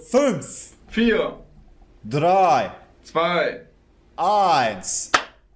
5, 4, 3, 2. 1.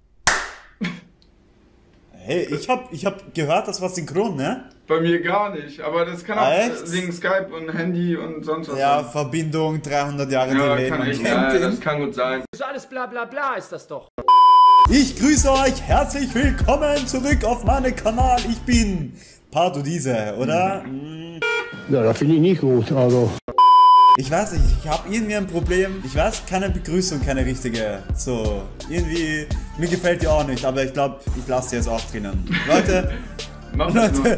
Hey, ich hab gehört, das war synchron, ne? Bei mir gar nicht, aber das kann auch Echt? wegen Skype und Handy und sonst was Ja, sein. Verbindung, 300 Jahre Ja, Delay, kann man echt kennt sein, ihn. das kann gut sein. So alles bla bla bla ist das doch. Ich grüße euch, herzlich willkommen zurück auf meinen Kanal. Ich bin Pato Diese, oder? Ja, das finde ich nicht gut, also. Ich weiß nicht, ich habe irgendwie ein Problem. Ich weiß, keine Begrüßung, keine richtige. So, irgendwie, mir gefällt die auch nicht, aber ich glaube, ich lasse die jetzt auch drinnen. Leute, Mach das nur.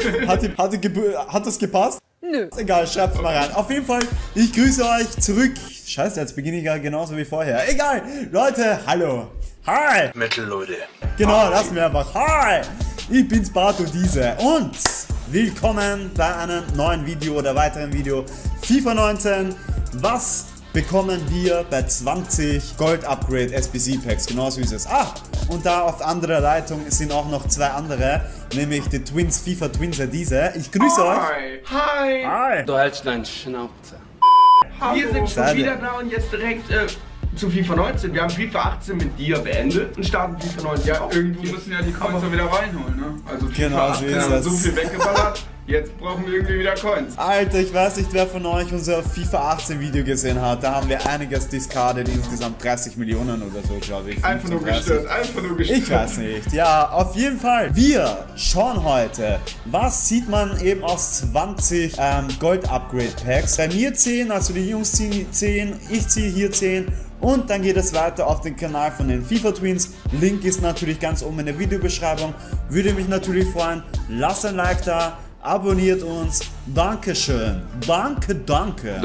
hat das gepasst? Nö. Ist egal, schreibt's mal rein. Auf jeden Fall, ich grüße euch zurück. Scheiße, jetzt beginne ich ja genauso wie vorher. Egal, Leute, hallo. Hi. Metal, Leute. Genau, lassen wir einfach. Hi, ich bin's Pato Diese und willkommen bei einem neuen Video oder weiteren Video FIFA 19. Was bekommen wir bei 20 Gold Upgrade SBC Packs? Genauso ist es. Ah, und da auf anderer Leitung sind auch noch zwei andere, nämlich die Twins, FIFA Twins Diese. Ich grüße euch. Hi. Hi. Du hältst deinen Schnauze. Wir sind schon Schade. wieder da und jetzt direkt zu FIFA 19. Wir haben FIFA 18 mit dir beendet und starten FIFA 19 Ja, auf. irgendwo müssen ja die Coins auch wieder reinholen, ne? Also FIFA Genau, so 18 ist haben das. so viel weggeballert, jetzt brauchen wir irgendwie wieder Coins. Alter, ich weiß nicht, wer von euch unser FIFA 18 Video gesehen hat. Da haben wir einiges discarded, insgesamt 30 Millionen oder so, glaube ich. Einfach nur 35. gestört, einfach nur gestört. Ich weiß nicht. Ja, auf jeden Fall. Wir schauen heute, was sieht man eben aus 20 Gold Upgrade Packs. Bei mir 10, also die Jungs ziehen 10, ich ziehe hier 10. Und dann geht es weiter auf den Kanal von den FIFA Twins. Link ist natürlich ganz oben in der Videobeschreibung. Würde mich natürlich freuen. Lasst ein Like da, abonniert uns. Dankeschön. Danke. Danke.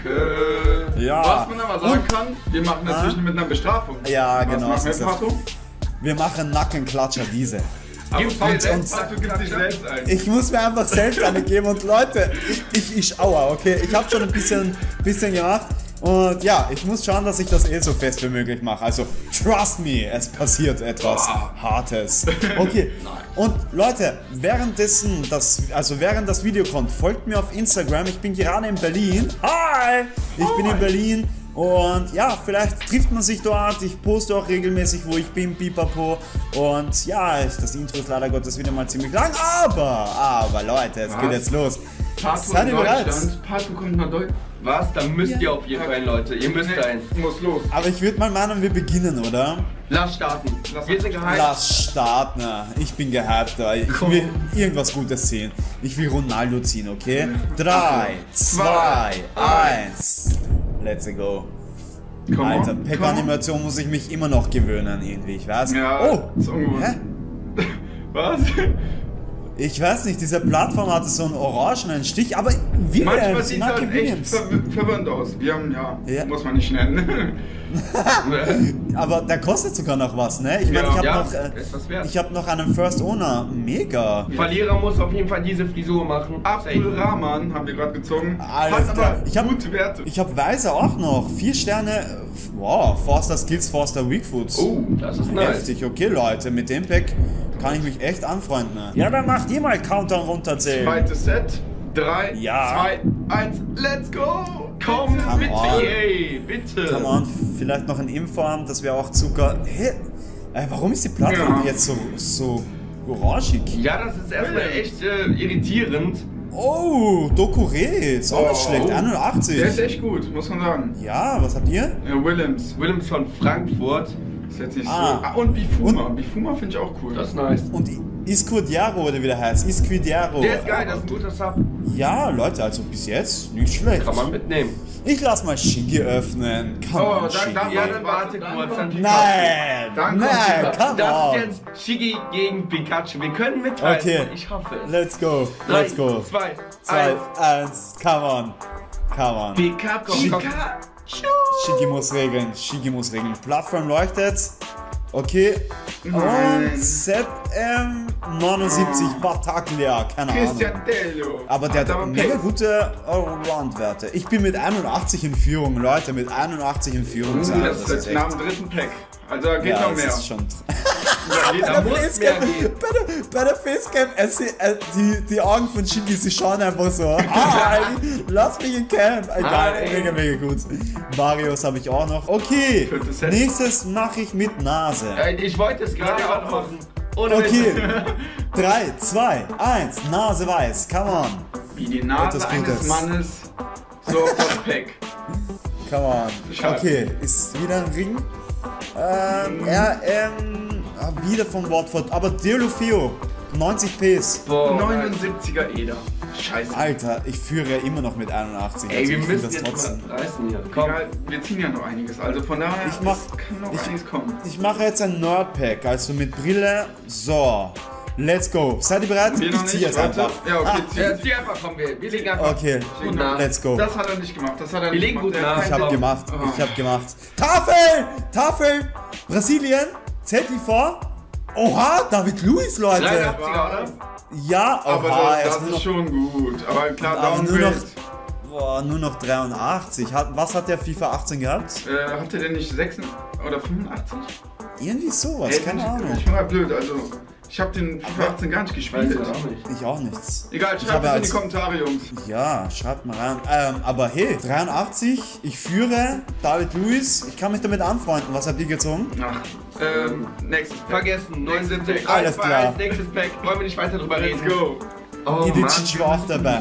Ja. Was man aber sagen kann, wir machen natürlich mit einer Bestrafung. Ja, Was genau, machen so wir, ist es. Pato? Wir machen Nackenklatscher diese. Aber Gib's Pato, dir selbst, Pato gibt sich selbst ein. Ich muss mir einfach selbst eine geben und Leute, ich aua, okay? Ich habe schon ein bisschen gemacht und ja, ich muss schauen, dass ich das so fest wie möglich mache. Also, trust me, es passiert etwas Hartes. Okay, und Leute, während das Video kommt, folgt mir auf Instagram. Ich bin gerade in Berlin. Hi! Ich bin in Berlin. Und ja, vielleicht trifft man sich dort. Ich poste auch regelmäßig, wo ich bin, pipapo. Und ja, das Intro ist leider Gottes wieder mal ziemlich lang. Aber Leute, es geht jetzt los. Pato Seid in ihr bereit? Deutschland. Pato kommt nach Deutschland. Was? Da müsst ihr auf jeden Fall, Leute. Ihr müsst rein. Muss los. Aber ich würde mal meinen, wir beginnen, oder? Lass starten. Wir sind geheim. Lass starten. Ich bin gehypt. Ich will irgendwas Gutes sehen. Ich will Ronaldo ziehen, okay? 3, 2, 1. Let's go. Come Alter, on, Pack-Animation muss ich mich immer noch gewöhnen, irgendwie, ich weiß. Ja, Oh! ist ungewohnt. Hä? Was? Ich weiß nicht, diese Plattform hatte so einen orangenen Stich, aber Manchmal Williams, sieht Marky halt echt Williams. verwirrend aus. Wir haben, Ja. muss man nicht nennen. Aber der kostet sogar noch was, ne? Ich meine, Ja. ich Ja, habe noch, ist was wert. ich hab noch einen First Owner. Mega. Verlierer muss auf jeden Fall diese Frisur machen. Abdul Rahman haben wir gerade gezogen. Alles Hat klar. aber Ich hab- gute Werte. Ich habe Weiser auch noch. 4 Sterne. Wow, Forster Skills, Forster Weakfoots. Oh, das ist nice. Heftig. Okay, Leute, mit dem Pack kann ich mich echt anfreunden. Ja, dann macht ihr mal Countdown runterzählen. Zweites Set. 3, Ja. 2, 1, let's go! Komm, Come bitte, on. ey, bitte. Come on, vielleicht noch in Inform, das wäre auch Zucker. Hä? Warum ist die Plattform Ja. jetzt so orangig? Ja, das ist erstmal echt irritierend. Oh, Dokure, ist auch nicht Oh. schlecht. Der ist 81. echt gut, muss man sagen. Ja, was habt ihr? Willems. Willems von Frankfurt. Ist jetzt nicht Ah. so. Ah, und Bifuma. Bifuma finde ich auch cool. Das ist nice. Und Iscudiaro, oder wie der heißt. Iscudiaro. Der ist geil, das ist ein guter Sub. Ja, Leute, also bis jetzt nicht schlecht. Kann man mitnehmen. Ich lass mal Shigi öffnen. Come Oh, on, Shigi. danke. Ja, dann warte kurz. Dann Nein! Dann Nein, kommt come Das on! ist jetzt Shiggy gegen Pikachu. Wir können mithalten. Okay. Ich hoffe es. Let's go, 3, let's go. 2, 2, 1. 1, come on. Come on. Pikachu. Shigi muss regeln, Shigi muss regeln. Plattform leuchtet. Okay. Und ZM. 79 Battaglia, keine Ahnung. Christian Dello. Aber der hat mega gute Allround-Werte. Ich bin mit 81 in Führung, Leute, mit 81 in Führung. Das ist nach dem dritten Pack. Also da geht ja, noch das mehr. ist schon Da geht Da noch mehr. muss mehr gehen. bei der Facecam, die Augen von Shindy, sie schauen einfach so. Ah, lass mich in Cam. Egal, mega, mega gut. Marios habe ich auch noch. Okay, Viertes Set. nächstes mache ich mit Nase. Ich wollte es gerade auch machen. Ohne Okay, Witz. 3, 2, 1, Nase weiß, come on. Wie die Nase Etwas eines Gutes. Mannes, so das Pack. Come on. Schade. Okay, ist wieder ein Ring. Wieder vom Watford, aber Deulofeu, 90 Ps. Boah, 79er Eder. Scheiße. Alter, ich führe ja immer noch mit 81. Ey, also wir ich find müssen jetzt trotzdem. mal reißen hier. Komm. Egal, wir ziehen ja noch einiges. Also von daher Ich mach- kann noch ich- einiges kommen. Ich mache jetzt ein Nerd-Pack, also mit Brille. So, let's go. Seid ihr bereit? Wir noch Ich ziehe nicht, jetzt warte. einfach. Ja, okay, Zieh einfach, komm, wir legen einfach. Okay, Gut nach. let's go. Das hat er nicht gemacht. Das hat er Wir nicht legen gemacht. gut Der nach. hat Ich keinen hab Bock. gemacht, Oh. ich hab gemacht. Tafel! Tafel! Brasilien! Zählt die vor? Oha, David Luiz, Leute! 83er, oder? Ja, Aber oha, er das ist nur ist noch, schon gut. Aber klar, aber nur noch, Downgrade. boah, nur noch 83. Was hat der FIFA 18 gehabt? Hatte der nicht 86 oder 85? Irgendwie sowas, Ey, keine Ahnung. Ich bin mal blöd, also ich habe den FIFA 18 gar nicht Weiß gespielt. ich auch nicht. Ich auch nichts. Egal, Ich schreibt habe es in als- die Kommentare, Jungs. Ja, schreibt mal rein. Aber hey, 83, ich führe, David Luiz, ich kann mich damit anfreunden. Was habt ihr gezogen? Ach, nächstes Pack. Vergessen, 79. Alles klar. Nächstes Pack. Wollen wir nicht weiter drüber Let's reden? go. Oh, Idicic war auch dabei.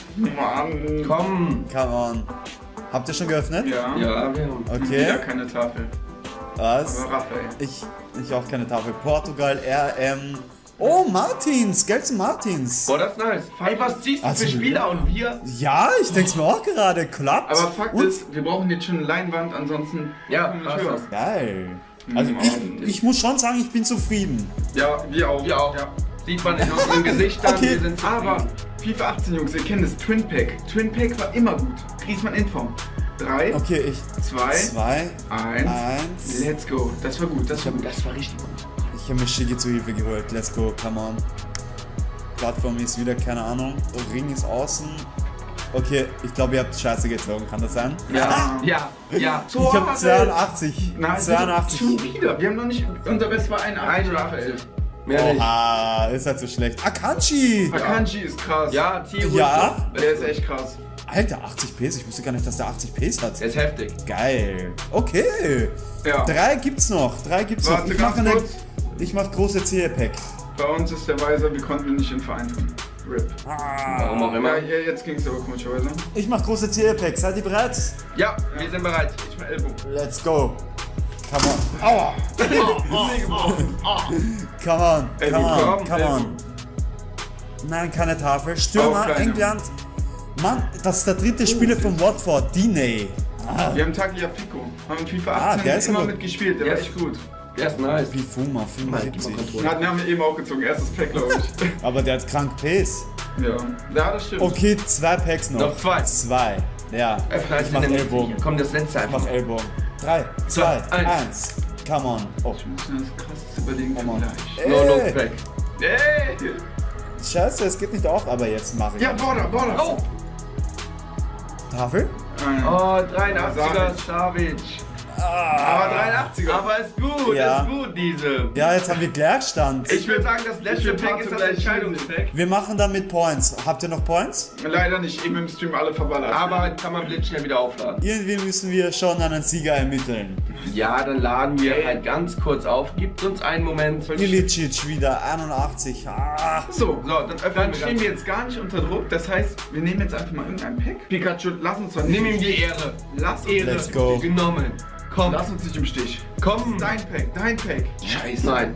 Mann. Komm. Come on. Habt ihr schon geöffnet? Ja. Ja, wir haben. Okay. Ja, keine Tafel. Was? Aber Raphael. Ich auch keine Tafel. Portugal, RM. Oh, Martins, Gelson Martins. Boah, das ist nice. Ey, was ziehst du Also, für Spieler und wir? Ja, ich denk's mir auch gerade. Klappt. Aber Fakt Und- ist, wir brauchen jetzt schon eine Leinwand, ansonsten Ja, kommen wir passt nicht höher. das. Geil. Also Mhm, ich muss schon sagen, ich bin zufrieden. Ja, wir auch. Wir auch. Ja. Sieht man in unseren Gesichtern. Okay. Wir sind Aber FIFA 18, Jungs, ihr kennt das Twin Pack. Twin Pack war immer gut. Griezmann Inform. 3, Okay, ich. 2, 2, 1. 1. Let's go. Das war gut, das war gut. Das war richtig gut. Ich habe mir Shiggy zu Hilfe geholt. Let's go, come on. Plattform ist wieder, keine Ahnung. Ring ist außen. Okay, ich glaube, ihr habt Scheiße gezogen, kann das sein? Ja, ja, ja. Ich habe 82. Nein, 82. schon wieder. Wir haben noch nicht. Unser Best war 81 oder 80. Mehr nicht. Oha, ist halt so schlecht. Akanji! Akanji ist krass. Ja, zieh ruhig Ja? Der ist echt krass. Alter, 80 Ps. Ich wusste gar nicht, dass der 80 Ps hat. Der ist heftig. Geil. Okay. Ja. 3 gibt's noch. 3 gibt's noch. Warte, Ich ganz mache kurz. ich mach große Zehe-Pack. Bei uns ist der Weiser, wir konnten ihn nicht in den Verein tun. RIP. Warum auch immer. Ja, jetzt ging's aber komischerweise. Ich mach große Zehe-Pack. Seid ihr bereit? Ja, wir sind bereit. Ich mal Ellbogen. Let's go. Come on. Aua. Come on. Ey, Come on. komm, Come on. Nein, keine Tafel. Stürmer, Auch keine. England. Mann, das ist der dritte Spieler von Watford. Diney. Wir haben Tagliafico. Haben FIFA Ah, 18 der ist immer aber- mitgespielt, der Der war ist echt gut. Der ist nice. Wie Fuma, 75. Den haben wir eben auch gezogen, erstes Pack, glaube ich. Aber der hat krank Ps. Ja, das stimmt. Okay, 2 Packs noch. Noch 2. 2. Ja. Ich mach Ellbogen. Komm, das letzte Ich einfach. mach Ellbogen. 3, 2, 1. Come on. Oh. Ich muss mir das krass überlegen Come on. gleich. No look back. Ey! Scheiße, es geht nicht auf, aber jetzt mache ich. Ja, Border. Oh! Tafel? Oh, 83er Savic. Aber 83er. Aber ist gut, Ja. ist gut, diese. Ja, jetzt haben wir Gleichstand. Ich würde sagen, das letzte will Pack ist das gleich Entscheidungspack. Wir machen dann mit Points. Habt ihr noch Points? Leider nicht, eben im Stream alle verballert. Aber kann man blitzschnell wieder aufladen. Irgendwie müssen wir schon einen Sieger ermitteln. Ja, dann laden wir halt ganz kurz auf. Gibt uns einen Moment. Ilicic wieder, 81. Ah. So, So, dann öffnen dann wir stehen ganz. wir jetzt gar nicht unter Druck. Das heißt, wir nehmen jetzt einfach mal irgendein Pack. Pikachu, lass uns doch nicht. Nimm ihm die Ehre. Lass uns, Ehre. Let's go. Genommen. Komm. Lass uns nicht im Stich. Komm. Dein Pack, dein Pack. Scheiße. Nein.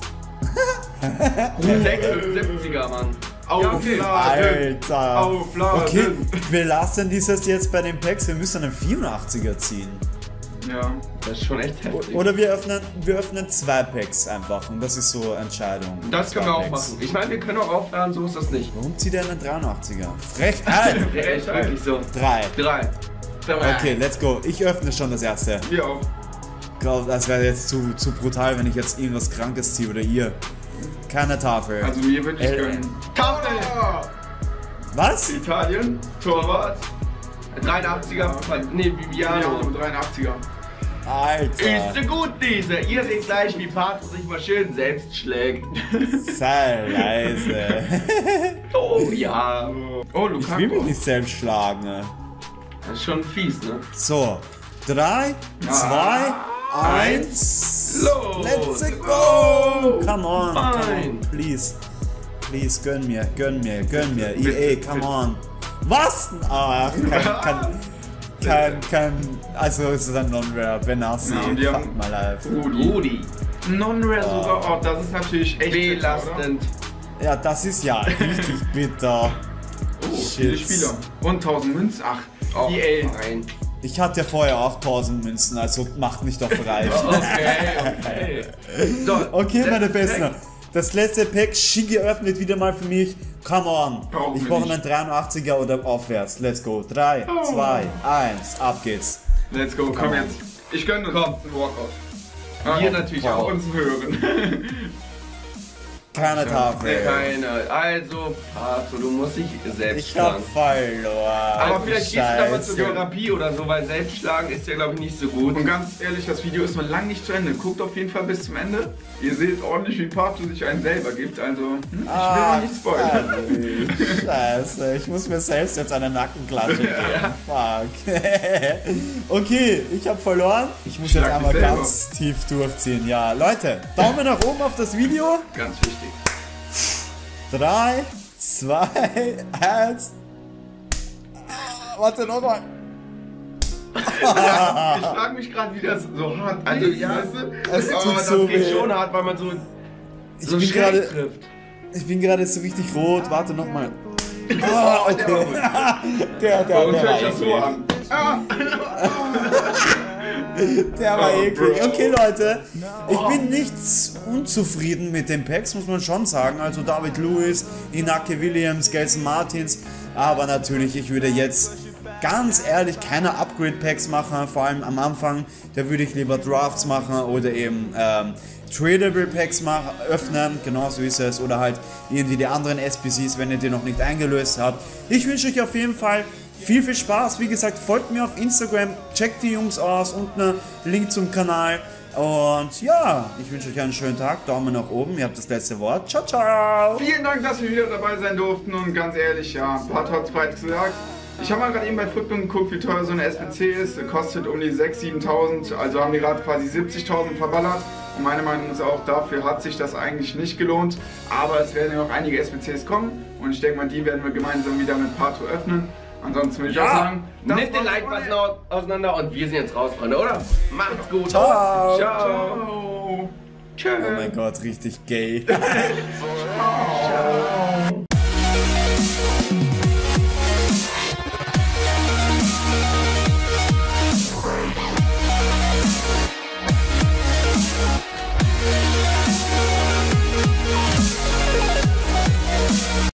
76er, Mann. Aufladen. Alter. Aufladen. Okay, wir lassen dieses jetzt bei den Packs. Wir müssen einen 84er ziehen. Ja. Das ist schon echt heftig. Oder wir öffnen 2 Packs einfach. Und das ist so Entscheidung. Das können 2 wir auch Packs. machen. Ich meine, wir können auch aufladen, so ist das nicht. Warum zieht er einen 83er? Frechheit! Echt wirklich so. 3. 3. Okay, let's go. Ich öffne schon das erste. Wir auch. Ich glaube, das wäre jetzt zu brutal, wenn ich jetzt irgendwas Krankes ziehe oder ihr. Keine Tafel. Also mir würde ich gönnen. Tafel! Was? Italien, Torwart. 83er, nee, Viviano. 83er. Alter. Ist so gut, diese. Ihr seht gleich, wie Pato sich mal schön selbst schlägt. Sei leise. Oh ja. Oh, Ich will mich Lukaku. nicht selbst schlagen. Ne? Das ist schon fies, ne? So, 3, 2, 1. Los. Let's go! Come on, come Fine. on, please. Please, gönn mir. EA, come on. Was? Ah, also es ist ein Non-Rare, Benassi, Ja, und die haben- fuck my life. Rudi. Non-Rare sogar. Oh, das ist natürlich echt bitter, oder? Belastend. Ja, das ist ja richtig bitter. Oh, viele Shit. Spieler. Und 1000 Münzen. Ach, Oh, EA. nein. Ich hatte ja vorher auch 1000 Münzen, also macht mich doch reich. Okay. So, Okay, meine letztes Besten. Pack. Das letzte Pack, schick geöffnet wieder mal für mich. Come on. Brauchen Ich wir brauche nicht. einen 83er oder aufwärts. Let's go. 3, 2, 1, ab geht's. Let's go, komm jetzt. Ich gönne uns einen Walkout. Wir natürlich Auf auch. uns hören. Keine Tafel. Keine. Also, Pato, du musst dich selbst Ich hab schlagen. verloren. Aber vielleicht gehst du da mal zur Scheiße. Therapie oder so, weil Selbstschlagen ist ja, glaube ich, nicht so gut. Und ganz ehrlich, das Video ist noch lang nicht zu Ende. Guckt auf jeden Fall bis zum Ende. Ihr seht ordentlich, wie Pato sich einen selber gibt. Also, ich will noch nicht spoilern. Scheiße, ich muss mir selbst jetzt eine Nackenklatsche geben. Fuck. Okay, ich habe verloren. Ich muss jetzt Schlag einmal dich selber. ganz tief durchziehen. Ja, Leute, Daumen nach oben auf das Video. Ganz wichtig. 3, 2, 1. Warte, nochmal. Ich frage mich gerade, wie das so hart Also, ist, ja, weißt du? Es Aber tut das so geht weh. schon hart, weil man so Ich so bin schräg gerade, trifft. ich bin gerade so richtig rot. Warte nochmal. Ah, okay. Der Bei uns war hört sich das so eklig. an. Ah, Der war Oh, eklig. Bro. Okay, Leute, ich bin nicht unzufrieden mit den Packs, muss man schon sagen. Also David Lewis, Inaki Williams, Gelson Martins. Aber natürlich, ich würde jetzt ganz ehrlich keine Upgrade-Packs machen. Vor allem am Anfang, da würde ich lieber Drafts machen oder eben Tradable Packs öffnen. Genau so ist es. Oder halt irgendwie die anderen SBCs, wenn ihr die noch nicht eingelöst habt. Ich wünsche euch auf jeden Fall viel Spaß. Wie gesagt, folgt mir auf Instagram, checkt die Jungs aus, unten einen Link zum Kanal. Und ja, ich wünsche euch einen schönen Tag. Daumen nach oben, ihr habt das letzte Wort. Ciao, ciao. Vielen Dank, dass wir wieder dabei sein durften. Und ganz ehrlich, ja, Pato hat es bereits gesagt. Ich habe mal gerade eben bei Footbin geguckt, wie teuer so eine SBC ist. Kostet um die 6.000, 7.000. Also haben die gerade quasi 70.000 verballert. Und meine Meinung ist auch, dafür hat sich das eigentlich nicht gelohnt. Aber es werden ja noch einige SBCs kommen. Und ich denke mal, die werden wir gemeinsam wieder mit Pato öffnen. Ansonsten würde ich auch sagen, das Nehmt den war's, Like-Button Freunde. auseinander und wir sind jetzt raus, Freunde, oder? Macht's gut. Ciao. Ciao. Ciao. Tschö. Oh mein Gott, richtig gay. Ciao.